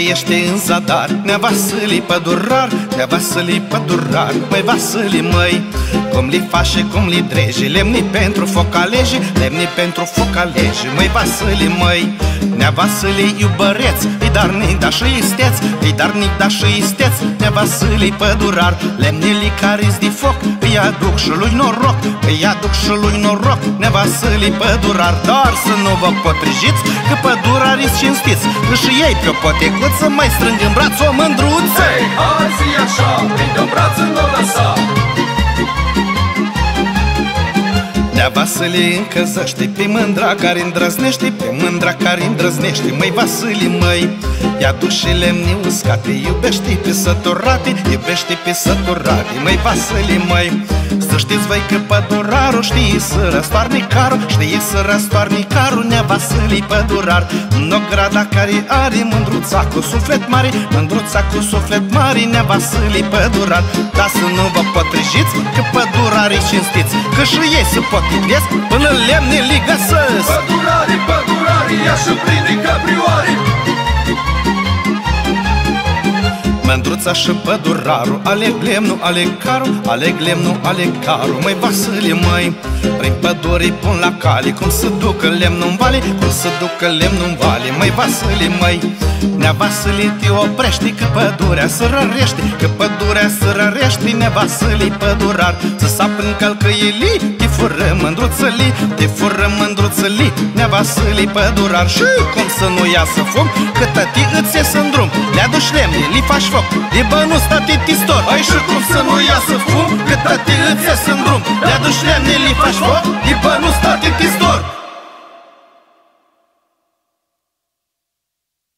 trăiește în zadar. Nea Vasili pădurar, Nea Vasili pădurar, măi Vasili măi. Cum li faci, cum li dreji, lemni pentru foc aleji, lemni pentru foc aleji, măi Vasili măi. Nea Vasili iubăreț, îi darnic da și isteț, îi darnic da și isteț. Nea Vasili pădurar, lemnii care-s de foc, îi aduc și lui noroc, îi aduc și lui noroc. Nea Vasili pădurar, dar să nu vă potrijiți, că pădurarii-s cinstiți, și ei pe-o potecuță mai strâng în braț o mândruță. Hei, hai zi așa, prinde-o braț în o lăsa. Nea Vasili încălzește pe mândra care îndrăznește, pe mândra care îndrăznește, măi Vasili măi. Ia duși lemni uscate, iubește pe săturate, iubește pe săturate, măi Vasili măi. Să știți voi că pădurarul știe să răstoarne carul, știe să răstoarne carul. Nea Vasili pădurar, nograda care are mândruța cu suflet mare, mândruța cu suflet mare. Nea Vasili pădurar, dar să nu vă potrijiți, că pădurarii cinstiți, că și ei se potignesc până lemne li găsesc. Pădurarii, pădurarii, ia și prinde caprioarii. Mândruța și pădurarul, aleg lemnul, aleg carul, aleg lemnul, aleg carul, măi Vasili măi. Prin pădurii pun la cale, cum să ducă lemnul-n vale, cum să ducă lemnul-n vale, măi Vasili măi. Nea Vasili te oprește, că pădurea se rărește, că pădurea se rărește. Nea Vasili pădurar, să sapă în călcăielii, te fură mândruțălii, te fură mândruțălii. Nea Vasili pădurar, și cum să nu iasă fum, că tăti îți ies în drum, le aduci lemne, li faci foc, e bănuț tati tistor. Ai și cum să nu iasă fum, că tati îți ies în drum, le aduci lemne, li faci foc, e bănuț tati tistor.